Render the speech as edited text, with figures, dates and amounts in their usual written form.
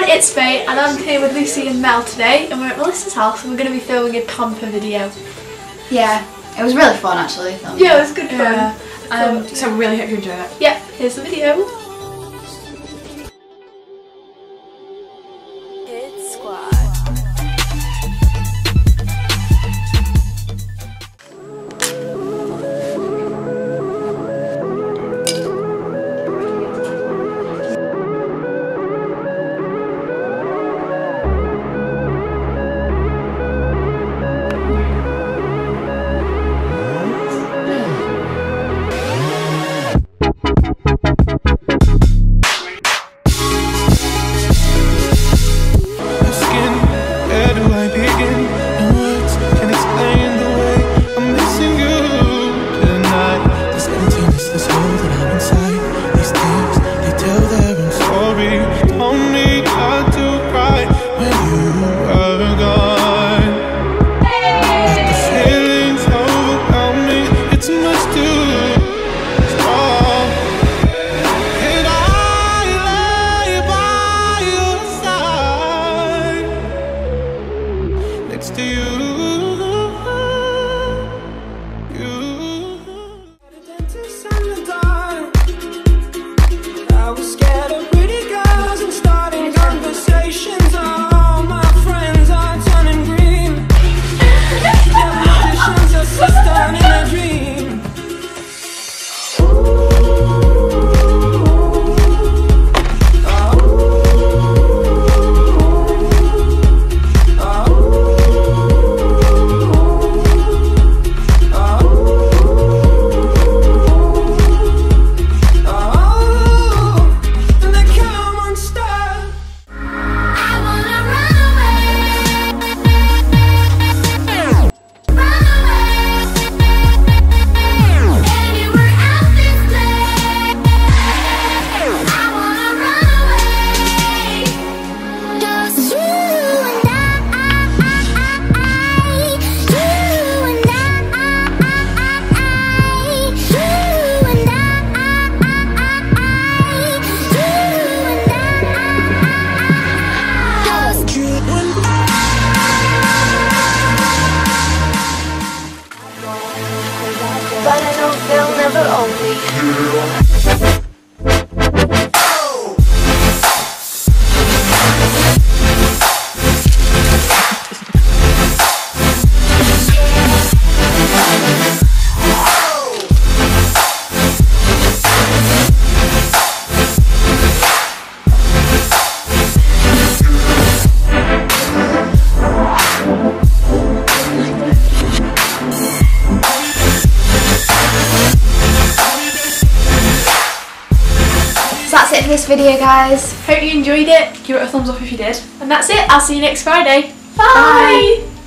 it's Faye and I'm here with Lucy and Mel today, and we're at Melissa's house and we're going to be filming a Tompa video. Yeah, it was really fun actually. Yeah, it was good fun. So we really hope you enjoy it. Yeah, here's the video. Hit Squad. But I know they'll never own me. So that's it for this video, guys. Hope you enjoyed it. Give it a thumbs up if you did. And that's it. I'll see you next Friday. Bye.